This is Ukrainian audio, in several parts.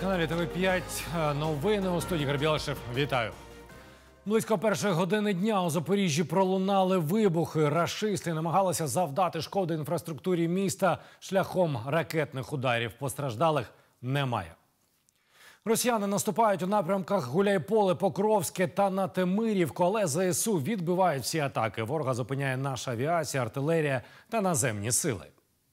телеканалі ТВ5 новини у студії Гарбілашев. Вітаю. Близько першої години дня у Запоріжжі пролунали вибухи. Рашисти намагалися завдати шкоди інфраструктурі міста шляхом ракетних ударів. Постраждалих немає. Росіяни наступають у напрямках Гуляйполе, Покровське та на Темирівку, але ЗСУ відбивають всі атаки. Ворога зупиняє наша авіація, артилерія та наземні сили.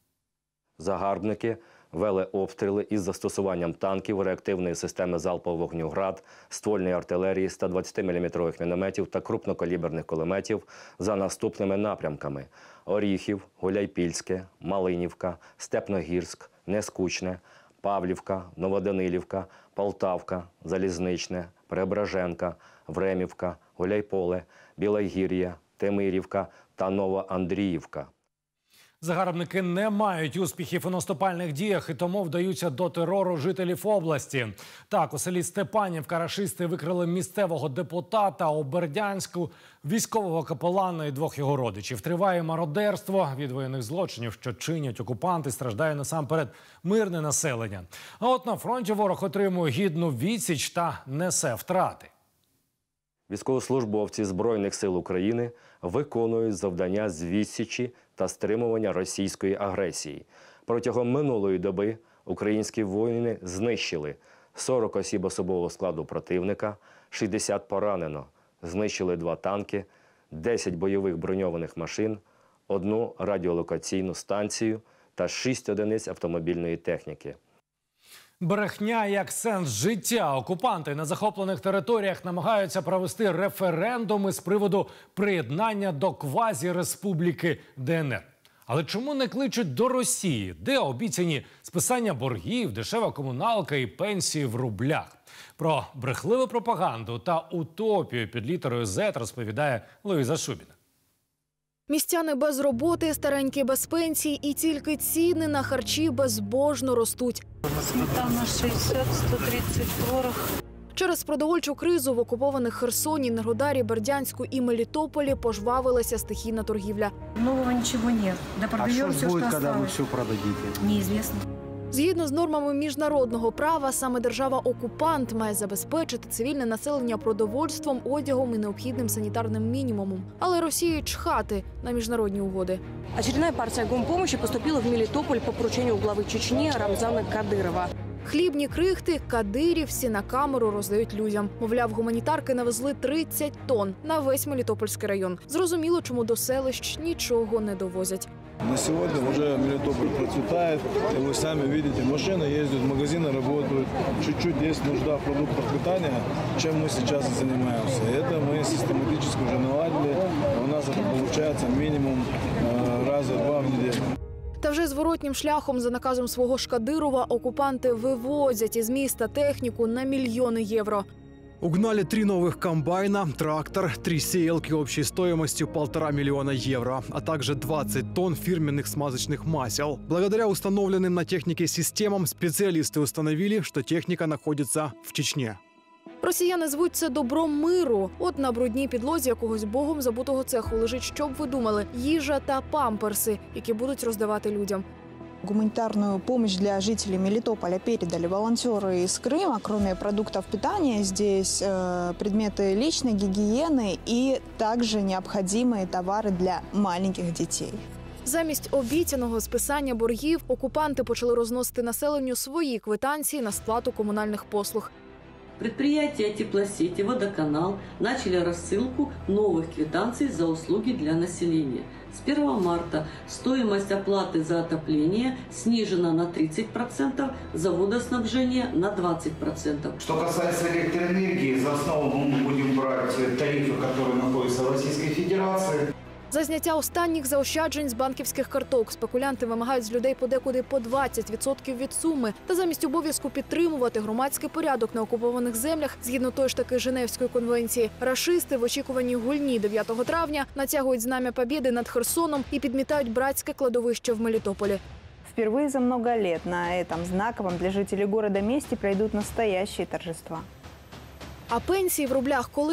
Загарбники вели обстріли із застосуванням танків, реактивної системи залпового вогню «Град», ствольної артилерії, 120-мм мінометів та крупнокаліберних кулеметів за наступними напрямками: Оріхів, Гуляйпільське, Малинівка, Степногірськ, Нескучне, Павлівка, Новоданилівка, Полтавка, Залізничне, Преображенка, Времівка, Гуляйполе, Білогір'я, Темирівка та Новоандріївка. Загарбники не мають успіхів у наступальних діях і тому вдаються до терору жителів області. Так, у селі Степанівка рашисти викрили місцевого депутата, у Бердянську військового капелана і двох його родичів. Триває мародерство. Від воєнних злочинів, що чинять окупанти, страждає насамперед мирне населення. А от на фронті ворог отримує гідну відсіч та несе втрати. Військовослужбовці Збройних сил України виконують завдання з відсічі та стримування російської агресії. Протягом минулої доби українські воїни знищили 40 осіб особового складу противника, 60 поранено, знищили 2 танки, 10 бойових броньованих машин, 1 радіолокаційну станцію та 6 одиниць автомобільної техніки. Брехня як сенс життя. Окупанти на захоплених територіях намагаються провести референдуми з приводу приєднання до квазі-республіки ДНР. Але чому не кличуть до Росії, де обіцяні списання боргів, дешева комуналка і пенсії в рублях? Про брехливу пропаганду та утопію під літерою Z розповідає Луїза Шубіна. Містяни без роботи, старенькі без пенсій і тільки ціни на харчі безбожно ростуть. Сметана 60, 130 творог. Через продовольчу кризу в окупованих Херсоні, Енергодарі, Бердянську і Мелітополі пожвавилася стихійна торгівля. Нового ничего нет. Да продаем все, что осталось. Когда вы все продадите? Неизвестно. Згідно з нормами міжнародного права, саме держава-окупант має забезпечити цивільне населення продовольством, одягом і необхідним санітарним мінімумом. Але Росії чхати на міжнародні угоди. Очередная партия гумпомощи поступила в Мелитополь по поручению главы Чечни Рамзана Кадырова. Хлібні крихти кадирівці на камеру роздають людям. Мовляв, гуманітарки навезли 30 тонн на весь Мелітопольський район. Зрозуміло, чому до селищ нічого не довозять. На сегодня уже Мелитополь процветает, и вы сами видите, машины ездят, магазины работают, чуть-чуть есть нужда в продуктах питания, чем мы сейчас и занимаемся. Это мы систематически уже наладили, у нас это получается минимум раза 2 в неделю. Та вже зворотнім шляхом за наказом свого ж Кадирова окупанти вивозять із міста техніку на мільйони євро. Угнали 3 новых комбайна, трактор, 3 сеялки общей стоимостью 1,5 миллиона евро, а также 20 тонн фирменных смазочных масел. Благодаря установленным на технике системам специалисты установили, что техника находится в Чечне. Росіяни звуть це добром миру. От на брудній підлозі якогось богом забутого цеху лежить, що б ви думали, їжа та памперси, які будуть роздавати людям. Гуманитарную помощь для жителей Мелитополя передали волонтеры из Крыма. Кроме продуктов питания, здесь предметы личной гигиены и также необходимые товары для маленьких детей. Замість обіцяного списання боргів окупанти почали розносити населенню свої квитанції на сплату комунальних послуг. Предприятия теплосети «Водоканал» начали рассылку новых квитанций за услуги для населения. С 1 марта стоимость оплаты за отопление снижена на 30%, за водоснабжение на 20%. Что касается электроэнергии, за основу мы будем брать тарифы, которые находятся в Российской Федерации. За зняття останніх заощаджень з банківських карток спекулянти вимагають з людей подекуди по 20% від суми. Та замість обов'язку підтримувати громадський порядок на окупованих землях, згідно тої ж таки Женевської конвенції, рашисти в очікуванні гульні 9 травня натягують знамя Побєди над Херсоном і підмітають братське кладовище в Мелітополі. Впервые за много лет на этом знаковом для жителей города месте пройдут настоящие торжества. А пенсії в рублях коли?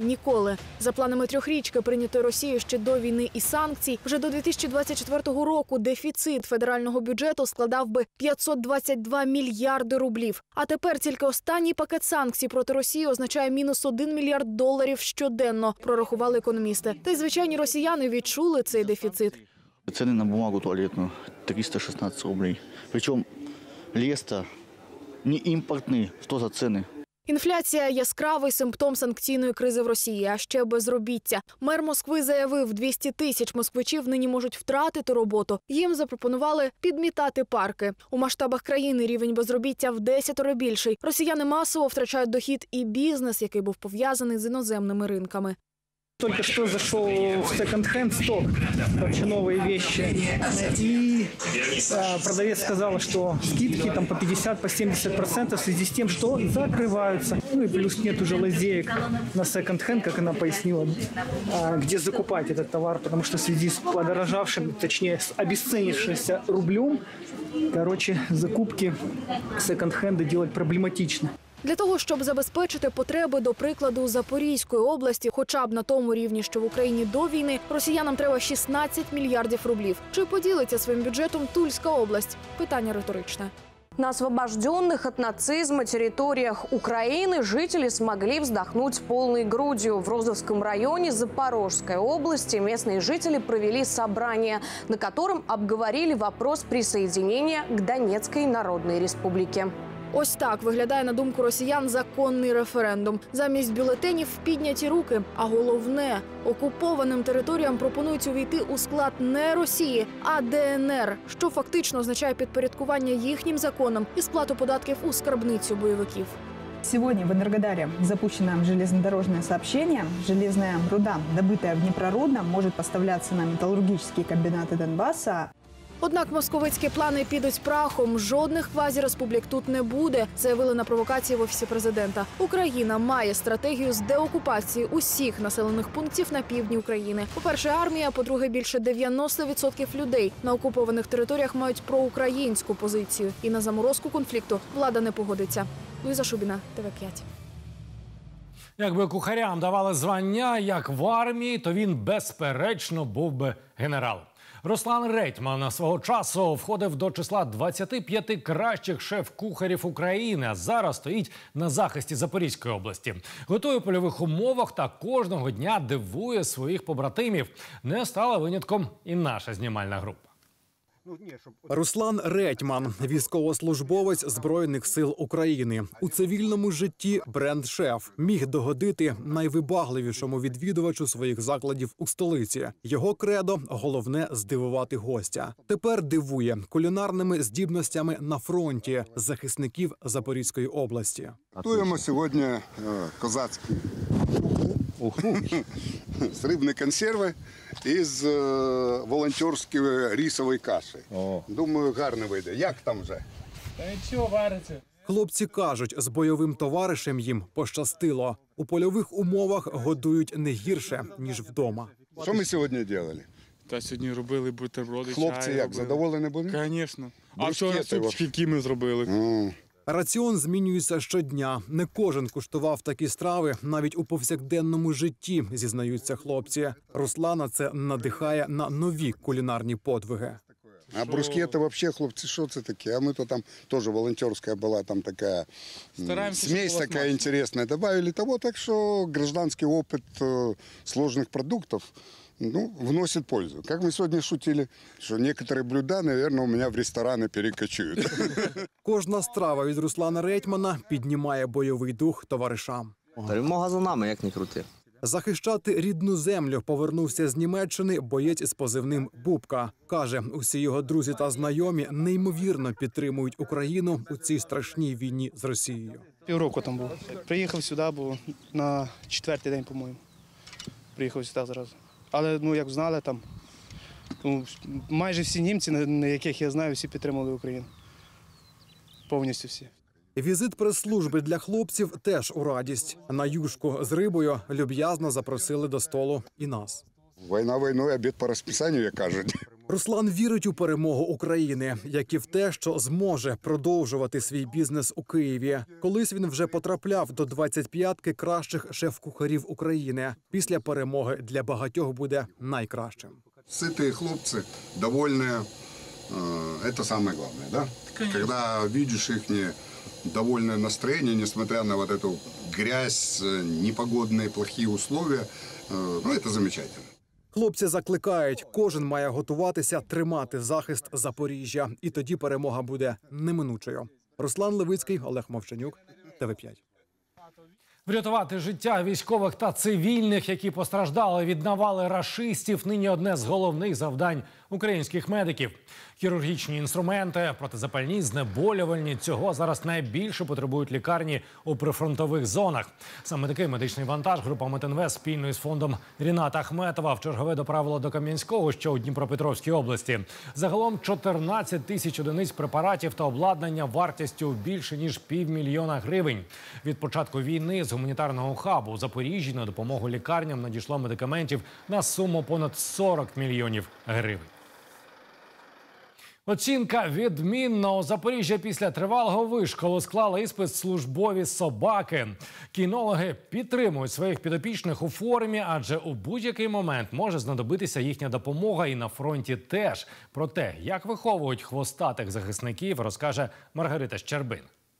ніколи. За планами трьохрічки, прийнятої Росією ще до війни і санкцій, вже до 2024 року дефіцит федерального бюджету складав би 522 мільярди рублів. А тепер тільки останній пакет санкцій проти Росії означає мінус $1 мільярд щоденно, прорахували економісти. Та й звичайні росіяни відчули цей дефіцит. Цены на бумагу туалетную 316 рублей. Причем леста не импортные. Что за цены? Інфляція – яскравий симптом санкційної кризи в Росії, а ще безробіття. Мер Москви заявив, 200 тисяч москвичів нині можуть втратити роботу. Їм запропонували підмітати парки. У масштабах країни рівень безробіття в 10 більший. Росіяни масово втрачають дохід і бізнес, який був пов'язаний з іноземними ринками. Только что зашел в секонд-хенд сток, вообще новые вещи, и продавец сказал, что скидки там по 50-70% в связи с тем, что закрываются. Ну и плюс нет уже лазеек на секонд-хенд, как она пояснила, где закупать этот товар, потому что в связи с подорожавшим, точнее с обесценившимся рублем, закупки секонд-хенда делать проблематично. Для того, щоб забезпечити потреби, до прикладу, Запорізької області, хоча б на тому рівні, що в Україні до війни, росіянам треба 16 мільярдів рублів. Чи поділиться своїм бюджетом Тульська область? Питання риторичне. На освобожденных от нацизма территориях Украины жители смогли вздохнуть полной грудью. В Розовском районе Запорожской области местные жители провели собрание, на котором обговорили вопрос присоединения к Донецкой Народной Республике. Ось так виглядає, на думку росіян, законний референдум. Замість бюлетенів підняті руки. А головне, окупованим територіям пропонують увійти у склад не Росії, а ДНР, що фактично означає підпорядкування їхнім законам і сплату податків у скарбницю бойовиків. Сегодня в Энергодаре запущено железнодорожное сообщение. Железная руда, добытая в Днепрорудном, может поставляться на металлургические комбинаты Донбасса. Однак московицькі плани підуть прахом. Жодних квазі-республік тут не буде, заявили на провокації в Офісі президента. Україна має стратегію з деокупації усіх населених пунктів на півдні України. По-перше, армія, по-друге, більше 90% людей на окупованих територіях мають проукраїнську позицію. І на заморозку конфлікту влада не погодиться. Луїза Шубіна, ТВ5. Якби кухарям давали звання, як в армії, то він, безперечно, був би генерал. Руслан Ретьман свого часу входив до числа 25 кращих шеф-кухарів України, а зараз стоїть на захисті Запорізької області. Готує в польових умовах та кожного дня дивує своїх побратимів. Не стала винятком і наша знімальна група. Руслан Ретьман – військовослужбовець Збройних сил України. У цивільному житті бренд-шеф. Міг догодити найвибагливішому відвідувачу своїх закладів у столиці. Його кредо – головне – здивувати гостя. Тепер дивує кулінарними здібностями на фронті захисників Запорізької області. Готуємо сьогодні козацький уху з рибної консерви і з волонтерської рисової каші. Думаю, гарно вийде. Як там вже? Та нічого, вариться. Хлопці кажуть, з бойовим товаришем їм пощастило. У польових умовах годують не гірше, ніж вдома. Що ми сьогодні робили? Та сьогодні робили бутерброди, чай. Хлопці як, задоволені були? Звісно. А вчора супчики, які ми зробили. Раціон змінюється щодня. Не кожен куштував такі страви навіть у повсякденному житті, зізнаються хлопці. Руслана це надихає на нові кулінарні подвиги. А брускети взагалі, хлопці, що це таке? А ми то там теж волонтерська була, там така смесь така інтересна. Добавили того, так що гражданський опит сложних продуктів вносит пользу. Как мы сегодня шутили, что некоторые блюда, наверное, у меня в рестораны перекочуют. Кожна страва від Руслана Ретьмана піднімає бойовий дух товаришам. Перемога за нами, як не крути. Захищати рідну землю повернувся з Німеччини боєць із позивним «Бубка». Каже, усі його друзі та знайомі неймовірно підтримують Україну у цій страшній війні з Росією. Півроку там був. Приїхав сюди, був на 4-й день, по-моєму. Приїхав сюди зразу. Але, як знали, там майже всі німці, на яких я знаю, всі підтримали Україну. Повністю всі. Візит прес-служби для хлопців теж у радість. На юшку з рибою люб'язно запросили до столу і нас. Війна війною, обід по розписанню, як кажуть. Руслан вірить у перемогу України, як і в те, що зможе продовжувати свій бізнес у Києві. Колись він вже потрапляв до 25-ки кращих шеф-кухарів України. Після перемоги для багатьох буде найкращим. Сытые хлопцы, довольные, это самое главное, да? Конечно. Когда видишь их довольное настроение, несмотря на вот эту грязь, непогодные, плохие условия, ну, это замечательно. Хлопці закликають, кожен має готуватися тримати захист Запоріжжя. І тоді перемога буде неминучою. Руслан Левицький, Олег Мовчанюк, ТВ5. Врятувати життя військових та цивільних, які постраждали від навали рашистів, нині одне з головних завдань українських медиків. Хірургічні інструменти, протизапальні, знеболювальні – цього зараз найбільше потребують лікарні у прифронтових зонах. Саме такий медичний вантаж група Метинвест спільно із фондом Ріната Ахметова вчергове доправила до Кам'янського, що у Дніпропетровській області. Загалом 14 тисяч одиниць препаратів та обладнання вартістю більше ніж $500 000 Від початку війни з гуманітарного хабу у Запоріжжі на допомогу лікарням надійшло медикаментів на суму понад 40 мільйонів гривень. Оцінка відмінна. У Запоріжжя після тривалого вишколу склали іспит службові собаки. Кінологи підтримують своїх підопічних у формі, адже у будь-який момент може знадобитися їхня допомога і на фронті теж. Про те, як виховують хвостатих захисників, розкаже Маргарита Щербин.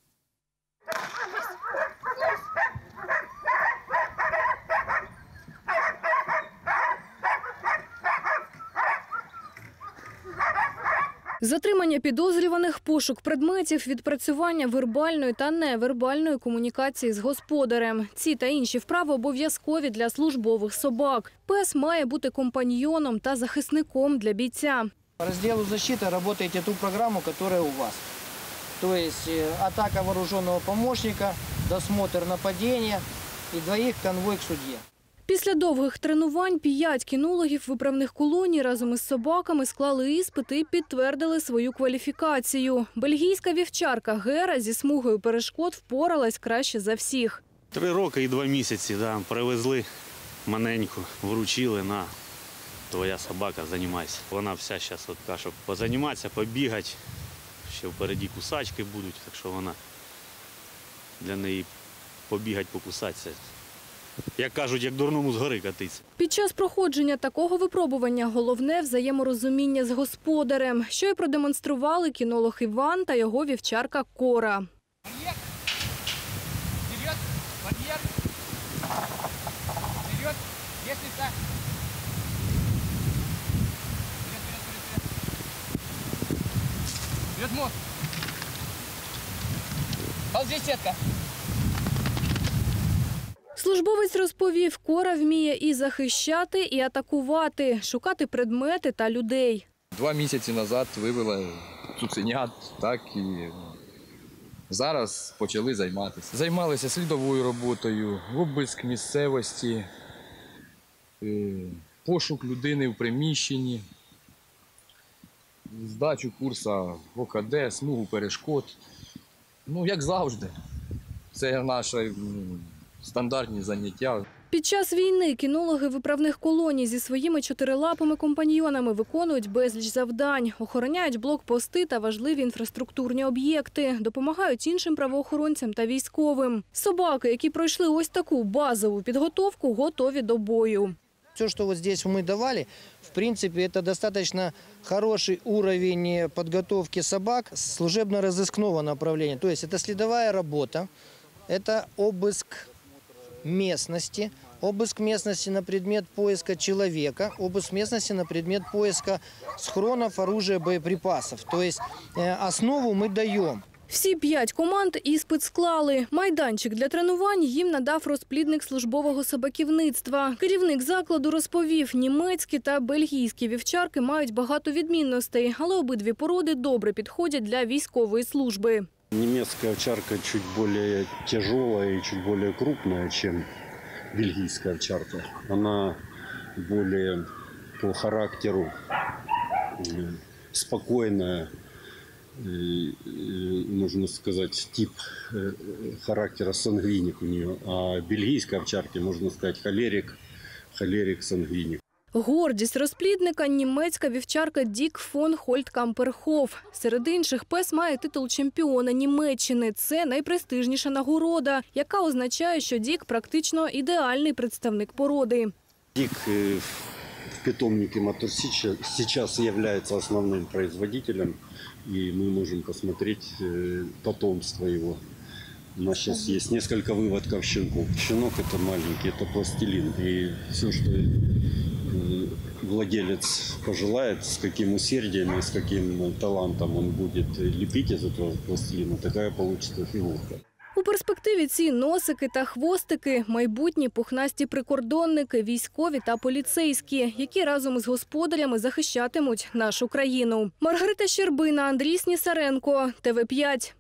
Затримання підозрюваних, пошук предметів, відпрацювання вербальної та невербальної комунікації з господарем. Ці та інші вправи обов'язкові для службових собак. Пес має бути компаньйоном та захисником для бійця. По разделу защиты работаете ту программу, которая у вас. То есть атака вооруженного помощника, досмотр нападения и двоих конвой к судье. Після довгих тренувань 5 кінологів виправних колоній разом із собаками склали іспити і підтвердили свою кваліфікацію. Бельгійська вівчарка Гера зі смугою перешкод впоралась краще за всіх. 3 роки і 2 місяці привезли маленьку, вручили на твоя собака, займайся. Вона вся зараз така, щоб позайматися, побігати, ще впереді кусачки будуть, так що вона для неї побігати, покусатися. Як кажуть, як дурному з гори катиться. Під час проходження такого випробування головне – взаєморозуміння з господарем, що й продемонстрували кінолог Іван та його вівчарка Кора. Службовець розповів, Кора вміє і захищати, і атакувати, шукати предмети та людей. 2 місяці назад вивела цуценят, так і зараз почали займатися. Займалися слідовою роботою, обиск місцевості, пошук людини в приміщенні, здачу курсу ОКД, смугу перешкод. Ну, як завжди, це наше стандартні заняття. Під час війни кінологи виправних колоній зі своїми 4-лапими компаньйонами виконують безліч завдань. Охороняють блокпости та важливі інфраструктурні об'єкти. Допомагають іншим правоохоронцям та військовим. Собаки, які пройшли ось таку базову підготовку, готові до бою. Все, что вот здесь мы давали, в принципе, это достаточно хороший уровень подготовки собак с служебно-розыскного направления. То есть это следовая работа, это обыск местности на предмет поиска человека, обыск местности на предмет поиска схронов, оружия, боеприпасов. То есть основу мы даем. Всі 5 команд іспит склали. Майданчик для тренувань їм надав розплідник службового собаківництва. Керівник закладу розповів, німецькі та бельгійські вівчарки мають багато відмінностей, але обидві породи добре підходять для військової служби. Немецкая овчарка чуть более тяжелая и чуть более крупная, чем бельгийская овчарка. Она более по характеру спокойная, можно сказать, тип характера сангвиник у нее. А бельгийской овчарке, можно сказать, холерик, сангвиник. Гордість розплідника – німецька вівчарка Дік фон Хольт-Камперхоф. Серед інших пес має титул чемпіона Німеччини. Це найпрестижніша нагорода, яка означає, що Дік практично ідеальний представник породи. Дик в питомнике Моторсича сейчас является основным производителем, и мы можем посмотреть потомство его. У нас сейчас есть несколько выводков щенков. Щенок это маленький, это пластилин. И все, что владелец пожелает, с каким усердием и с каким талантом он будет лепить из этого пластилина, такая получится фигурка. У перспективі ці носики та хвостики – майбутні пухнасті прикордонники, військові та поліцейські, які разом із господарями захищатимуть нашу країну. Маргарита Щербина, Андрій Снісаренко, ТВ5.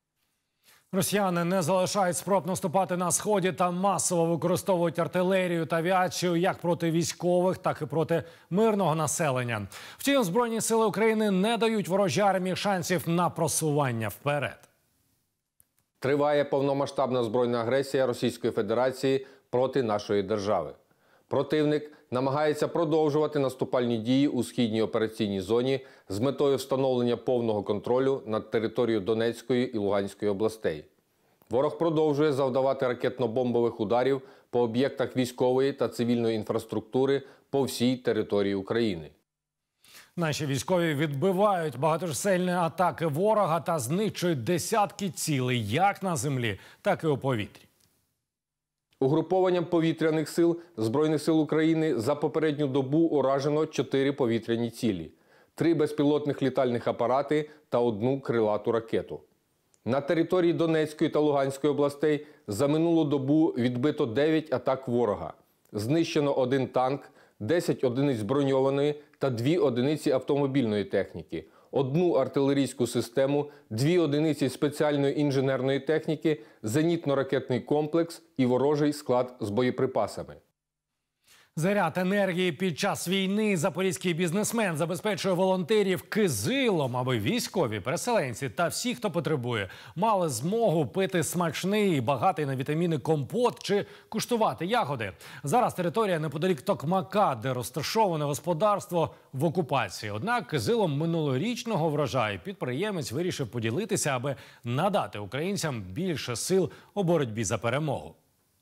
Росіяни не залишають спроб наступати на Сході та масово використовують артилерію та авіацію як проти військових, так і проти мирного населення. Втім, Збройні сили України не дають ворожій армії шансів на просування вперед. Триває повномасштабна збройна агресія Російської Федерації проти нашої держави. Противник намагається продовжувати наступальні дії у східній операційній зоні з метою встановлення повного контролю над територією Донецької і Луганської областей. Ворог продовжує завдавати ракетно-бомбових ударів по об'єктах військової та цивільної інфраструктури по всій території України. Наші військові відбивають багаточисельні атаки ворога та знищують десятки цілей як на землі, так і у повітрі. Угрупованням повітряних сил Збройних сил України за попередню добу уражено 4 повітряні цілі, 3 безпілотних літальних апарати та 1 крилату ракету. На території Донецької та Луганської областей за минулу добу відбито 9 атак ворога. Знищено 1 танк, 10 одиниць броньованої та 2 одиниці автомобільної техніки, 1 артилерійську систему, 2 одиниці спеціальної інженерної техніки, зенітно-ракетний комплекс і ворожий склад з боєприпасами. Заряд енергії під час війни запорізький бізнесмен забезпечує волонтерів кизилом, аби військові, переселенці та всі, хто потребує, мали змогу пити смачний, багатий на вітаміни компот чи куштувати ягоди. Зараз територія неподалік Токмака, де розташоване господарство, в окупації. Однак кизилом минулорічного врожаю підприємець вирішив поділитися, аби надати українцям більше сил у боротьбі за перемогу.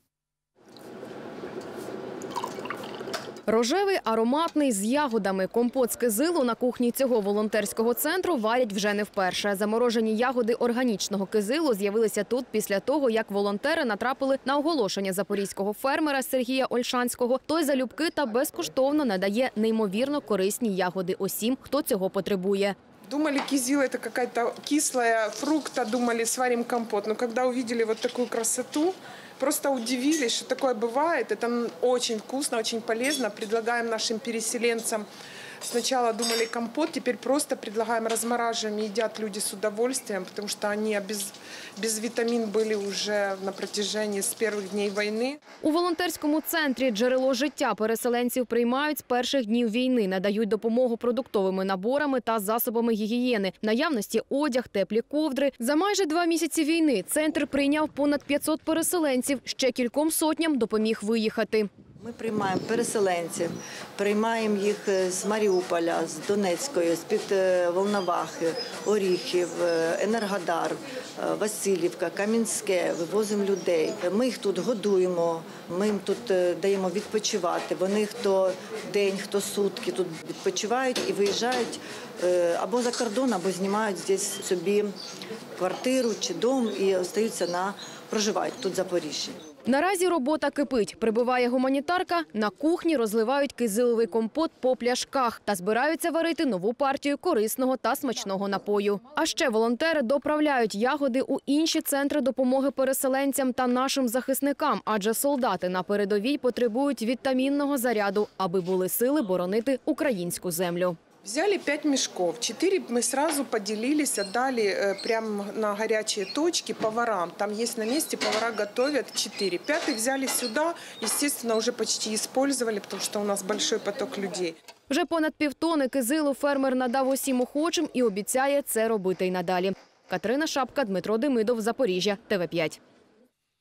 Рожевий, ароматний, з ягодами. Компот з кизилу на кухні цього волонтерського центру варять вже не вперше. Заморожені ягоди органічного кизилу з'явилися тут після того, як волонтери натрапили на оголошення запорізького фермера Сергія Ольшанського. Той залюбки та безкоштовно надає неймовірно корисні ягоди усім, хто цього потребує. Думали, кизил – это какая-то кислая фрукта, думали, сварим компот. Но когда увидели вот такую красоту, просто удивились, что такое бывает. Это очень вкусно, очень полезно. Предлагаем нашим переселенцам. Сначала думали компот, теперь просто предлагаем, размораживаем, едят люди с удовольствием, потому что они без витамин были уже на протяжении с первых дней войны. У волонтерському центрі «Джерело життя» переселенців приймають з перших днів війни, надають допомогу продуктовими наборами та засобами гігієни, наявності одяг, теплі ковдри. За майже 2 місяці війни центр прийняв понад 500 переселенців, ще кільком сотням допоміг виїхати. Ми приймаємо переселенців, приймаємо їх з Маріуполя, з Донецької, з-під Волновахи, Оріхів, Енергодар, Васильівка, Кам'янське, вивозимо людей. Ми їх тут годуємо, ми їм тут даємо відпочивати. Вони хто день, хто сутки тут відпочивають і виїжджають або за кордон, або знімають тут собі квартиру чи дом і залишаються проживають тут в Запоріжжі. Наразі робота кипить. Прибуває гуманітарка, на кухні розливають кизиловий компот по пляшках та збираються варити нову партію корисного та смачного напою. А ще волонтери доправляють ягоди у інші центри допомоги переселенцям та нашим захисникам, адже солдати на передовій потребують вітамінного заряду, аби були сили боронити українську землю. Взяли 5 мешков, 4 мы сразу поделились, отдали прямо на горячие точки поварам. Там есть на месте, повара готовят 4. 5 взяли сюда, естественно, уже почти использовали, потому что у нас большой поток людей. Вже понад півтони кизилу фермер надав усім охочим і обіцяє це робити й надалі. Катерина Шапка, Дмитро Демидов, Запоріжжя, ТВ5.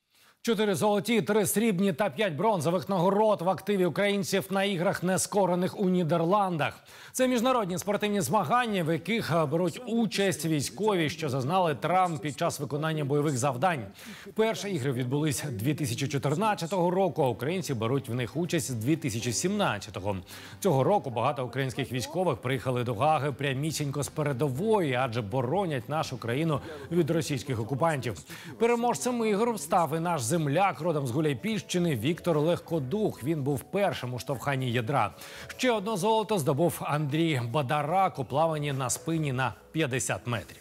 4 золоті, 3 срібні та 5 бронзових нагород в активі українців на іграх нескорених у Нідерландах. Це міжнародні спортивні змагання, в яких беруть участь військові, що зазнали травм під час виконання бойових завдань. Перші ігри відбулись 2014 року, а українці беруть в них участь з 2017-го. Цього року багато українських військових приїхали до Гаги прямісінько з передової, адже боронять нашу країну від російських окупантів. Переможцем ігор став і наш земляк, родом з Гуляйпільщини, Віктор Легкодух. Він був першим у штовханні ядра. Ще одне золото здобув Андрій Бадарак у плаванні на спині на 50 метрів.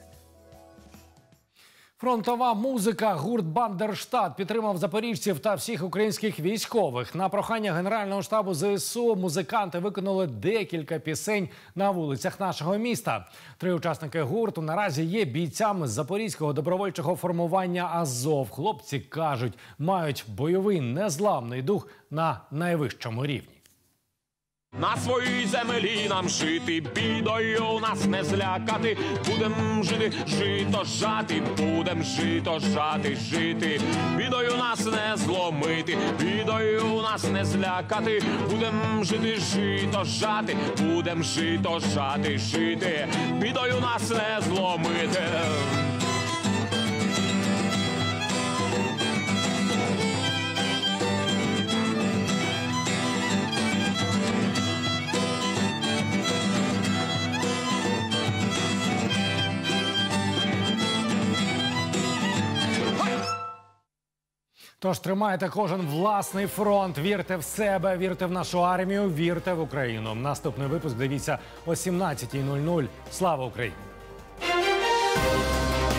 Фронтова музика. Гурт «Бандерштат» підтримав запоріжців та всіх українських військових. На прохання Генерального штабу ЗСУ музиканти виконали декілька пісень на вулицях нашого міста. 3 учасники гурту наразі є бійцями з запорізького добровольчого формування «Азов». Хлопці кажуть, мають бойовий незламний дух на найвищому рівні. На своїй землі нам жити, бідою нас не злякати. Будем жити, жито жати, будем жито жати, жити. Бідою нас не зломити, бідою нас не злякати. Будем жити, жито жати, будем жито жати, жити. Бідою нас не зломити. Тож тримайте кожен власний фронт, вірте в себе, вірте в нашу армію, вірте в Україну. Наступний випуск дивіться о 17:00. Слава Україні!